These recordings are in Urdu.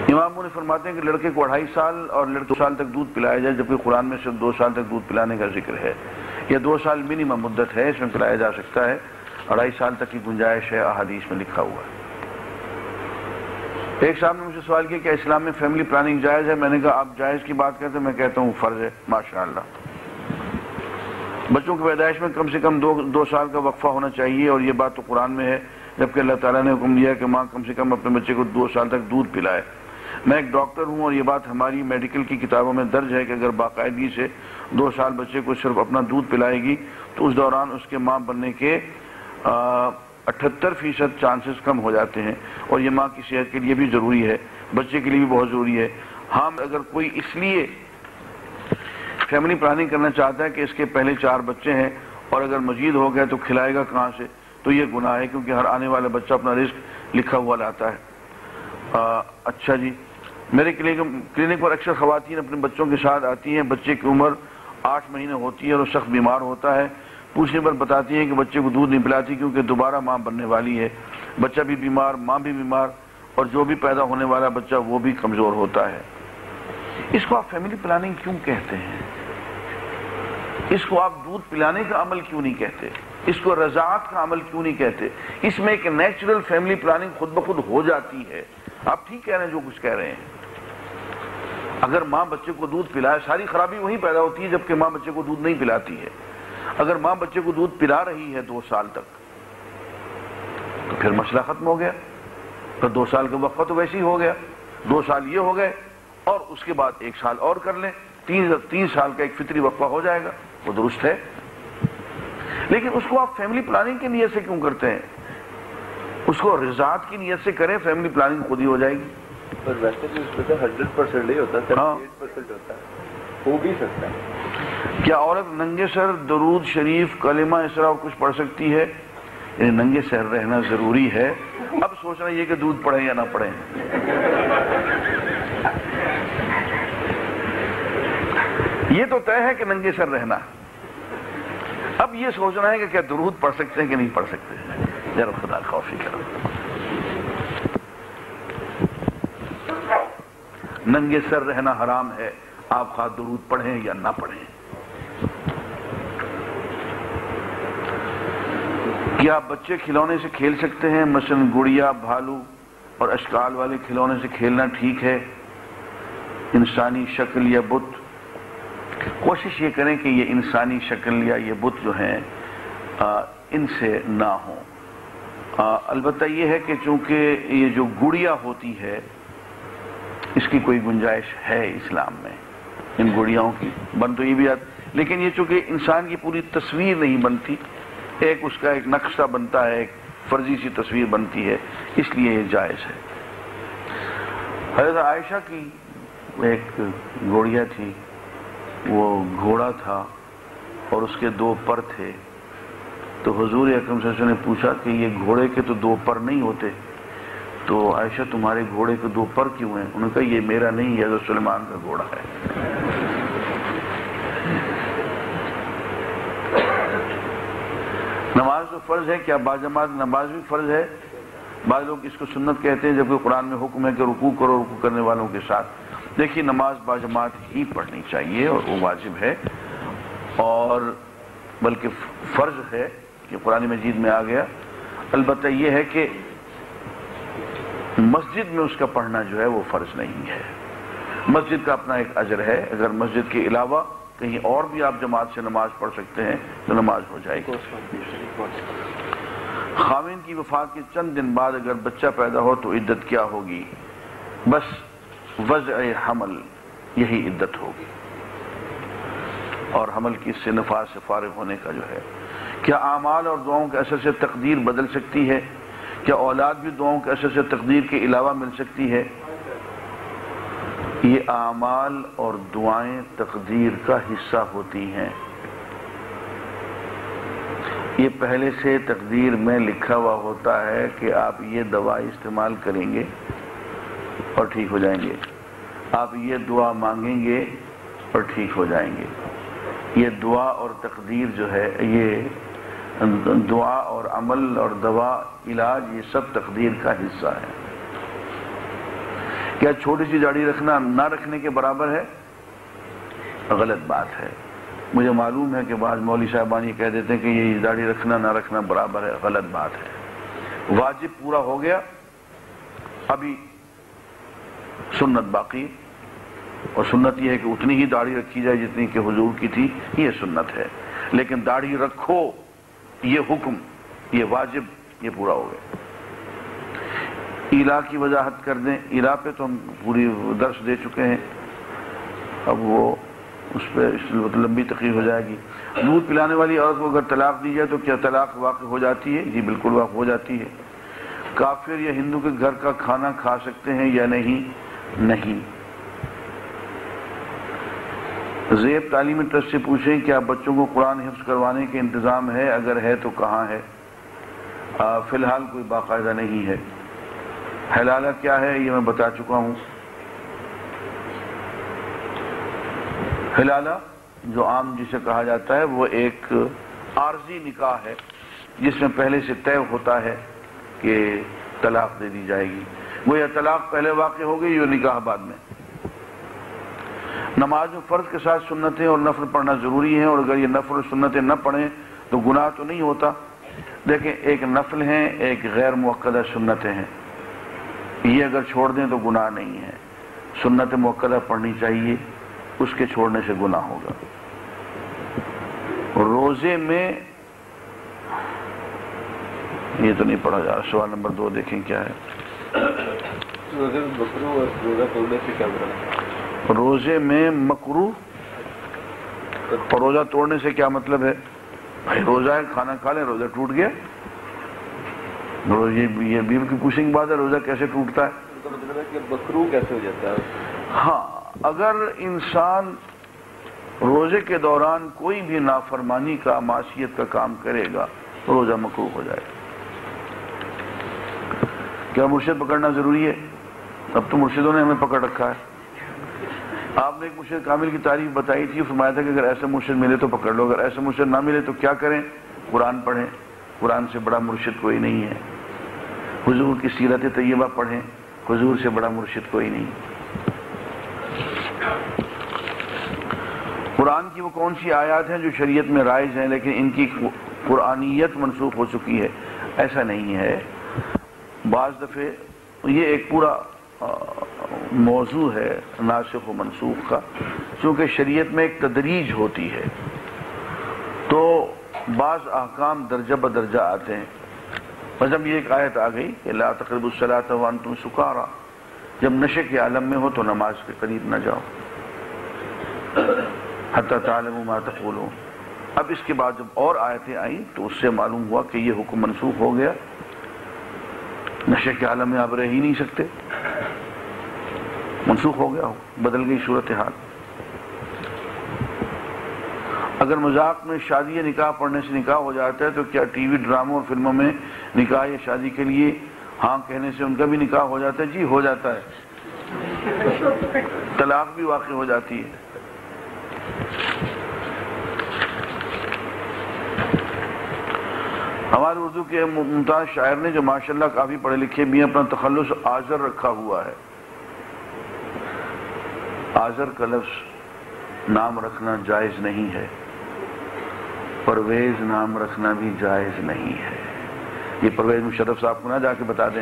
امام نے فرماتے ہیں کہ لڑکے کو 2.5 سال اور لڑکے 2 سال تک دودھ پلایا جائے، جبکہ قرآن میں صرف 2 سال تک دودھ پلانے کا ذکر ہے۔ یہ 2 سال منیمم مدت ہے، اس میں پلایا جا سکتا ہے، 2.5 سال تک کی گنجائش ہے، احادیث میں لکھا ہوا ہے۔ ایک صاحب نے مجھ سے سوال کیا کہ اسلام میں فیملی پلاننگ جائز ہے؟ میں نے کہا آپ جائز کی بات کہتے ہیں، میں کہتا ہوں فرض ہے۔ ماشاءاللہ بچوں کی پیدائش میں کم سے کم 2 سال کا وقفہ ہونا چاہیے، اور یہ بات تو قرآن میں ہے، جبکہ اللہ تعالیٰ نے حکم دیا کہ ماں کم سے کم اپنے بچے کو 2 سال تک دودھ پلائے۔ میں ایک ڈاکٹر ہوں اور یہ بات ہماری میڈیکل کی کتابوں میں درج ہے کہ اگر باقاعدگی سے 2 سال بچے کو صرف اپنا دودھ پلائے گی تو اس دوران اس کے ماں بننے کے 78% چانسز کم ہو جاتے ہیں، اور یہ ماں کی صحت کے لیے بھی ضروری ہے، بچے کے لیے بھی بہت ضروری ہے۔ ہاں اگر کوئی اس لیے فیملی پلاننگ کرنا چاہتا ہے کہ اس کے پہلے 4 بچے ہیں اور اگر مزید ہو گئے تو کھلائے گا کہاں سے، تو یہ گناہ ہے، کیونکہ ہر آنے والا بچہ اپنا رزق لکھا ہوا لاتا ہے۔ اچھا جی، میرے کلینک پر اکثر خواتین اپنے بچوں کے ساتھ آتی ہیں، بچے کی عمر 8 مہینے ہوتی ہے اور وہ سخت بیمار ہوتا ہے، پوچھنے پر بتاتی ہیں کہ بچے کو دودھ نہیں پلاتی کیونکہ دوبارہ ماں بننے والی ہے، بچہ بھی بیمار، ماں بھی بیمار، اور جو بھی پیدا ہونے والا بچہ وہ بھی کمزور ہوتا ہے۔ اس کو آپ فیملی پلاننگ کیوں کہتے ہیں؟ اس کو آپ دودھ پلانے کا عمل کیوں نہیں کہتے؟ اس کو رضاعت کا عمل کیوں نہیں کہتے؟ اس میں ایک نیچرل فیملی پلاننگ خود بخود ہو جاتی ہے۔ آپ ٹھیک کہہ رہے ہیں جو کچھ کہہ رہے ہیں، اگر ماں بچے کو دودھ پلائے ساری خرابی وہیں پیدا ہوتی ہے جبکہ ماں بچے کو دودھ نہیں پلاتی ہے۔ اگر ماں بچے کو دودھ پلا رہی ہے 2 سال تک تو پھر مسئلہ ختم ہو گیا، پھر 2 سال کا وقفہ تو ویسے ہی ہو گیا، 2 سال یہ ہو گئے اور اس کے بعد 1 سال اور کر لیں، 3 سال کا ایک فطری وقفہ ہو جائے گا، وہ درست ہے۔ لیکن اس کو آپ فیملی پلاننگ کی نیت سے کیوں کرتے ہیں؟ اس کو رضاعت کی نیت سے کریں، فیملی پلاننگ خود ہی ہو جائے گی۔ پر ویسے بھی اس پہ 100% نہیں ہوتا، 78% ہوتا ہے، ہو بھی سکتا ہے۔ کیا عورت ننگے سر درود شریف کلمہ اس طرح کچھ پڑھ سکتی ہے؟ یعنی ننگے سر رہنا ضروری ہے، اب سوچنا یہ کہ دودھ پڑھیں یا نہ پڑھیں۔ یہ تو طے ہے کہ ننگے سر رہنا، اب یہ سوچنا ہے کہ کیا درود پڑھ سکتے ہیں کہ نہیں پڑھ سکتے۔ ذرا خدا خوفی کرو، ننگے سر رہنا حرام ہے، آپ خواہ درود پڑھیں یا نہ پڑھیں۔ کیا بچے کھلونے سے کھیل سکتے ہیں؟ مثلا گڑیا، بھالو اور اشکال والے کھلونے سے کھیلنا ٹھیک ہے؟ انسانی شکل یا بت، کوشش یہ کریں کہ یہ انسانی شکل یا یہ بت جو ہیں ان سے نہ ہوں۔ البتہ یہ ہے کہ چونکہ یہ جو گڑیا ہوتی ہے اس کی کوئی گنجائش ہے اسلام میں، ان گڑیاؤں کی بن تو یہ بھی لیکن یہ چونکہ انسان کی پوری تصویر نہیں بنتی، ایک اس کا ایک نقشہ بنتا ہے، ایک فرضی سی تصویر بنتی ہے، اس لیے یہ جائز ہے۔ حضرت عائشہ کی ایک گڑیا تھی، وہ گھوڑا تھا اور اس کے 2 پر تھے، تو حضور اکرم صلی اللہ علیہ وسلم نے پوچھا کہ یہ گھوڑے کے تو 2 پر نہیں ہوتے، تو عائشہ تمہارے گھوڑے کے 2 پر کیوں ہیں؟ انہوں نے کہا یہ میرا نہیں، یہ حضرت سلیمان کا گھوڑا ہے۔ نماز تو فرض ہے، کیا باجماعت نماز بھی فرض ہے؟ بعض لوگ اس کو سنت کہتے ہیں جبکہ قرآن میں حکم ہے کہ رکوع کرو رکوع کرنے والوں کے ساتھ۔ دیکھیے نماز باجماعت ہی پڑھنی چاہیے اور وہ واجب ہے، اور بلکہ فرض ہے کہ قرآن مجید میں آ گیا۔ البتہ یہ ہے کہ مسجد میں اس کا پڑھنا جو ہے وہ فرض نہیں ہے، مسجد کا اپنا ایک اجر ہے، اگر مسجد کے علاوہ کہیں اور بھی آپ جماعت سے نماز پڑھ سکتے ہیں تو نماز ہو جائے گی۔ خاوند کی وفات کے چند دن بعد اگر بچہ پیدا ہو تو عدت کیا ہوگی؟ بس وضع حمل یہی عدت ہوگی، اور حمل کی سے نفاس سے فارغ ہونے کا جو ہے۔ کیا اعمال اور دعاؤں کے اثر سے تقدیر بدل سکتی ہے؟ کیا اولاد بھی دعاؤں کے اثر سے تقدیر کے علاوہ مل سکتی ہے؟ یہ اعمال اور دعائیں تقدیر کا حصہ ہوتی ہیں، یہ پہلے سے تقدیر میں لکھا ہوا ہوتا ہے کہ آپ یہ دوا استعمال کریں گے اور ٹھیک ہو جائیں گے، آپ یہ دعا مانگیں گے اور ٹھیک ہو جائیں گے۔ یہ دعا اور تقدیر جو ہے، یہ دعا اور عمل اور دوا علاج، یہ سب تقدیر کا حصہ ہے۔ کیا چھوٹی سی داڑھی رکھنا نہ رکھنے کے برابر ہے؟ غلط بات ہے۔ مجھے معلوم ہے کہ بعض مولوی صاحبان یہ کہہ دیتے ہیں کہ یہ داڑھی رکھنا نہ رکھنا برابر ہے، غلط بات ہے۔ واجب پورا ہو گیا، ابھی سنت باقی، اور سنت یہ ہے کہ اتنی ہی داڑھی رکھی جائے جتنی کہ حضور کی تھی، یہ سنت ہے۔ لیکن داڑھی رکھو یہ حکم، یہ واجب، یہ پورا ہو گیا۔ ایلا کی وضاحت کر دیں، ایلا پہ تو ہم پوری درس دے چکے ہیں، اب وہ اس پہ لمبی تقریر ہو جائے گی۔ دودھ پلانے والی عورت کو اگر طلاق دی جائے تو کیا طلاق واقع ہو جاتی ہے؟ جی بالکل واقع ہو جاتی ہے۔ کافر یا ہندو کے گھر کا کھانا کھا سکتے ہیں یا نہیں؟ نہیں۔ زیب تعلیمی ٹرسٹ سے پوچھیں کیا بچوں کو قرآن حفظ کروانے کے انتظام ہے؟ اگر ہے تو کہاں ہے؟ فی الحال کوئی باقاعدہ نہیں ہے۔ حلالہ کیا ہے یہ میں بتا چکا ہوں۔ حلالہ جو عام جسے کہا جاتا ہے وہ ایک عارضی نکاح ہے جس میں پہلے سے طے ہوتا ہے کہ طلاق دے دی جائے گی، وہ یا طلاق پہلے واقع ہو گئی یا نکاح بعد میں۔ نماز میں فرض کے ساتھ سنتیں اور نفل پڑھنا ضروری ہے، اور اگر یہ نفل اور سنتیں نہ پڑھیں تو گناہ تو نہیں ہوتا؟ دیکھیں، ایک نفل ہیں، ایک غیر مؤکدہ سنتیں ہیں، یہ اگر چھوڑ دیں تو گناہ نہیں ہے۔ سنت مؤکدہ پڑھنی چاہیے، اس کے چھوڑنے سے گناہ ہوگا۔ روزے میں یہ تو نہیں پڑھا جا رہا، سوال نمبر 2 دیکھیں کیا ہے۔ روزے میں مکروہ اور روزہ توڑنے سے کیا مراد؟ روزے میں مکروہ اور روزہ توڑنے سے کیا مطلب ہے؟ بھائی روزہ ہے، کھانا کھا لیں، روزہ ٹوٹ گیا، یہ بیوی کی پوچھنے کی بات ہے، روزہ کیسے ٹوٹتا ہے؟ اس کا مطلب ہے کہ مکروہ کیسے ہو جاتا ہے؟ ہاں، اگر انسان روزے کے دوران کوئی بھی نافرمانی کا، معصیت کا کام کرے گا تو روزہ مکروہ ہو جائے گا۔ کیا مرشد پکڑنا ضروری ہے؟ اب تو مرشدوں نے ہمیں پکڑ رکھا ہے۔ آپ نے ایک مرشد کامل کی تعریف بتائی تھی، فرمایا تھا کہ اگر ایسا مرشد ملے تو پکڑ لو، اگر ایسا مرشد نہ ملے تو کیا کریں؟ قرآن پڑھیں، قرآن سے بڑا مرشد کوئی نہیں ہے۔ حضور کی سیرت طیبہ پڑھیں، حضور سے بڑا مرشد کوئی نہیں۔ قرآن کی وہ کون سی آیات ہیں جو شریعت میں رائج ہیں لیکن ان کی قرآنیت منسوخ ہو چکی ہے؟ ایسا نہیں ہے۔ بعض دفعے یہ ایک پورا موضوع ہے ناسخ و منسوخ کا، چونکہ شریعت میں ایک تدریج ہوتی ہے تو بعض احکام درجہ بدرجہ آتے ہیں۔ مثلا یہ ایک آیت آ گئی کہ لا تقربوا الصلاۃ وانتم سکارى، جب نشے کے عالم میں ہو تو نماز کے قریب نہ جاؤ، حتی تعلموا ما تقولون۔ اب اس کے بعد جب اور آیتیں آئیں تو اس سے معلوم ہوا کہ یہ حکم منسوخ ہو گیا، نشے کے عالم میں آپ رہ ہی نہیں سکتے، منسوخ ہو گیا، بدل گئی صورتحال۔ اگر مذاق میں شادی یا نکاح پڑھنے سے نکاح ہو جاتا ہے تو کیا ٹی وی ڈراموں اور فلموں میں نکاح یا شادی کے لیے ہاں کہنے سے ان کا بھی نکاح ہو جاتا ہے؟ جی ہو جاتا ہے، طلاق بھی واقع ہو جاتی ہے۔ ہمارے اردو کے ممتاز شاعر نے جو ماشاءاللہ کافی پڑھے لکھے بھی ہیں، اپنا تخلص آذر رکھا ہوا ہے۔ آذر کا لفظ نام رکھنا جائز نہیں ہے، پرویز نام رکھنا بھی جائز نہیں ہے۔ یہ پرویز مشرف صاحب کو نہ جا کے بتا دیں۔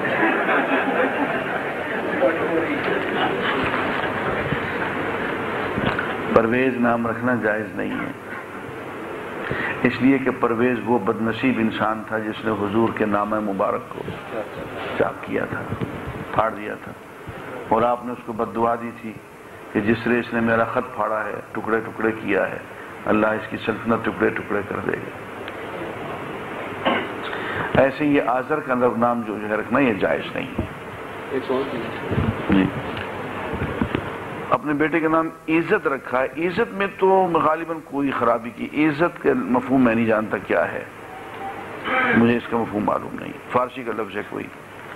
پرویز نام رکھنا جائز نہیں ہے، اس لیے کہ پرویز وہ بدنصیب انسان تھا جس نے حضور کے نام مبارک کو چاک کیا تھا، پھاڑ دیا تھا، اور آپ نے اس کو بد دعا دی تھی کہ جس طرح اس نے میرا خط پھاڑا ہے، ٹکڑے ٹکڑے کیا ہے، اللہ اس کی سلطنت ٹکڑے ٹکڑے کر دے گا۔ ایسے یہ آذر کا نام جو ہے رکھنا یہ جائز نہیں ہے۔ ایک اور جی، اپنے بیٹے کا نام عزت رکھا ہے، عزت میں تو غالباً کوئی خرابی کی، عزت کا مفہوم میں نہیں جانتا کیا ہے، مجھے اس کا مفہوم معلوم نہیں، فارسی کا لفظ ہے کوئی۔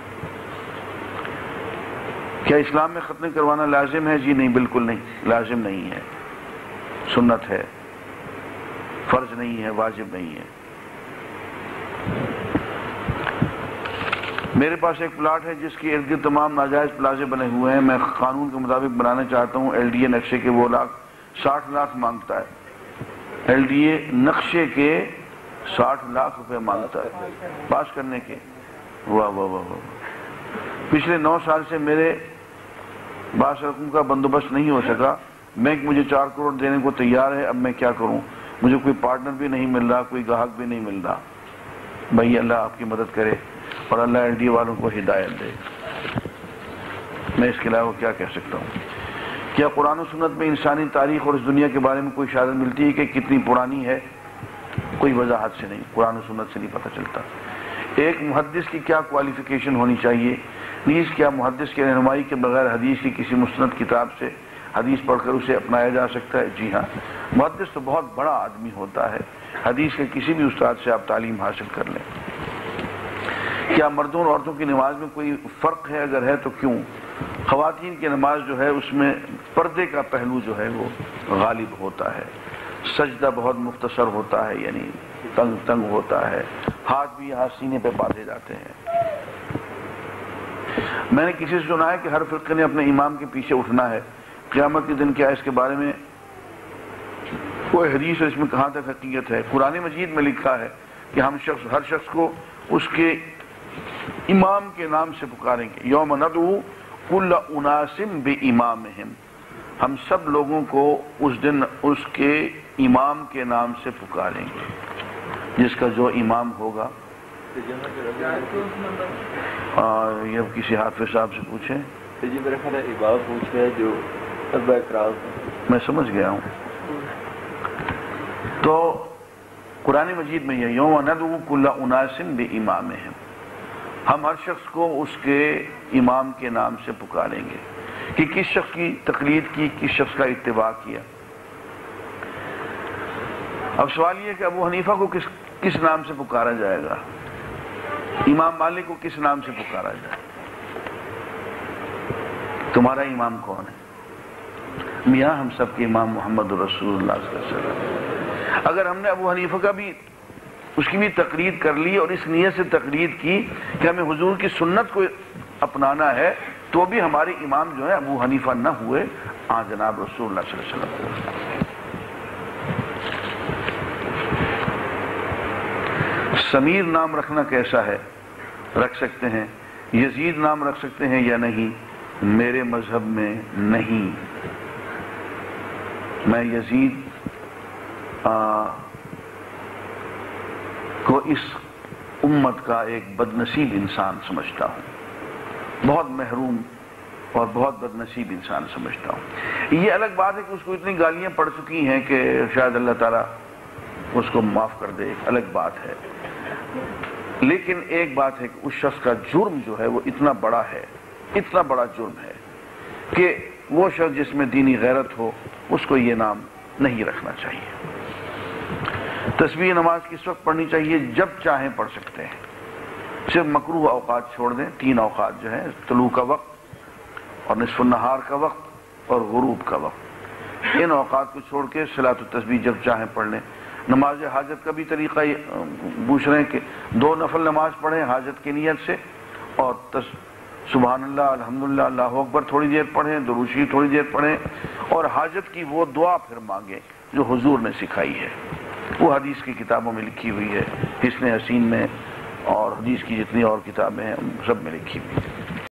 کیا اسلام میں ختنہ کروانا لازم ہے؟ جی نہیں، بالکل نہیں، لازم نہیں ہے، سنت ہے، فرض نہیں ہے، واجب نہیں ہے۔ میرے پاس ایک پلاٹ ہے جس کے ارد گرد تمام ناجائز پلازے بنے ہوئے ہیں، میں قانون کے مطابق بنانا چاہتا ہوں، LDA نقشے کے وہ 60 لاکھ مانگتا ہے، LDA نقشے کے 60 لاکھ روپے مانگتا ہے پاس کرنے کے۔ واہ واہ واہ واہ۔ پچھلے 9 سال سے میرے بعض رقم کا بندوبست نہیں ہو سکا، بینک مجھے 4 کروڑ دینے کو تیار ہے، اب میں کیا کروں؟ مجھے کوئی پارٹنر بھی نہیں مل رہا، کوئی گاہک بھی نہیں مل رہا۔ بھائی اللہ آپ کی مدد کرے اور اللہ LDA والوں کو ہدایت دے، میں اس کے علاوہ کیا کہہ سکتا ہوں؟ کیا قرآن و سنت میں انسانی تاریخ اور اس دنیا کے بارے میں کوئی اشارت ملتی ہے کہ کتنی پرانی ہے؟ کوئی وضاحت سے نہیں، قرآن و سنت سے نہیں پتہ چلتا۔ ایک محدث کی کیا کوالیفیکیشن ہونی چاہیے؟ نیز کیا محدث کی رہنمائی کے بغیر حدیث کی کسی مستند کتاب سے حدیث پڑھ کر اسے اپنایا جا سکتا ہے؟ جی ہاں، محدث تو بہت بڑا آدمی ہوتا ہے، حدیث کے کسی بھی استاد سے آپ تعلیم حاصل کر لیں۔ کیا مردوں اور عورتوں کی نماز میں کوئی فرق ہے؟ اگر ہے تو کیوں؟ خواتین کی نماز جو ہے اس میں پردے کا پہلو جو ہے وہ غالب ہوتا ہے، سجدہ بہت مختصر ہوتا ہے، یعنی تنگ ہوتا ہے، ہاتھ بھی یہاں سینے پہ باندھے جاتے ہیں۔ میں نے کسی سے سنا ہے کہ ہر فرقے نے اپنے امام کے پیچھے اٹھنا ہے، قیامت کے دن کیا اس کے بارے میں کوئی حدیث ہے؟ اس میں کہاں تک حقیقت ہے؟ قرآن مجید میں لکھا ہے کہ ہم ہر شخص کو اس کے امام کے نام سے پکاریں گے، یوم ندعو کل اناس بامامہم، ہم سب لوگوں کو اس دن اس کے امام کے نام سے پکاریں گے، جس کا جو امام ہوگا۔ یہ کسی حافظ صاحب سے پوچھیں۔ جی میرا خیال ہے امام پوچھ رہے ہیں جو اربع اقرار، میں سمجھ گیا ہوں۔ تو قرآن مجید میں یہ یوم ندعو کل اناس بامامہم، ہم ہر شخص کو اس کے امام کے نام سے پکاریں گے کہ کس شخص کی تقلید کی، کس شخص کا اتباع کیا۔ اب سوال یہ کہ ابو حنیفہ کو کس نام سے پکارا جائے گا؟ امام مالک کو کس نام سے پکارا جائے؟ تمہارا امام کون ہے؟ میاں ہم سب کے امام محمد رسول اللہ صلی اللہ علیہ وسلم۔ اگر ہم نے ابو حنیفہ کا بھی اس کی بھی تقلید کر لی اور اس نیت سے تقلید کی کہ ہمیں حضور کی سنت کو اپنانا ہے، تو بھی ہمارے امام جو ہے ابو حنیفہ نہ ہوئے، جناب رسول اللہ صلی اللہ علیہ وسلم۔ سمیر نام رکھنا کیسا ہے؟ رکھ سکتے ہیں۔ یزید نام رکھ سکتے ہیں یا نہیں؟ میرے مذہب میں نہیں۔ میں یزید کو اس امت کا ایک بدنصیب انسان سمجھتا ہوں، بہت محروم اور بہت بدنصیب انسان سمجھتا ہوں۔ یہ الگ بات ہے کہ اس کو اتنی گالیاں پڑ چکی ہیں کہ شاید اللہ تعالیٰ اس کو معاف کر دے، ایک الگ بات ہے، لیکن ایک بات ہے کہ اس شخص کا جرم جو ہے وہ اتنا بڑا ہے، اتنا بڑا جرم ہے کہ وہ شخص جس میں دینی غیرت ہو اس کو یہ نام نہیں رکھنا چاہیے۔ تسبیح نماز کس وقت پڑھنی چاہیے؟ جب چاہیں پڑھ سکتے ہیں، صرف مکروہ اوقات چھوڑ دیں، 3 اوقات جو ہیں، طلوع کا وقت اور نصف النہار کا وقت اور غروب کا وقت، ان اوقات کو چھوڑ کے صلاۃ التسبیح جب چاہیں پڑھ لیں۔ نماز حاجت کا بھی طریقہ پوچھ رہے ہیں کہ 2 نفل نماز پڑھیں حاجت کی نیت سے، اور سبحان اللہ، الحمدللہ، اللہ اکبر تھوڑی دیر پڑھیں، درود شریف تھوڑی دیر پڑھیں، اور حاجت کی وہ دعا پھر مانگیں جو حضور نے سکھائی ہے، وہ حدیث کی کتابوں میں لکھی ہوئی ہے، حسن حسین میں اور حدیث کی جتنی اور کتابیں ہیں سب میں لکھی ہوئی ہے۔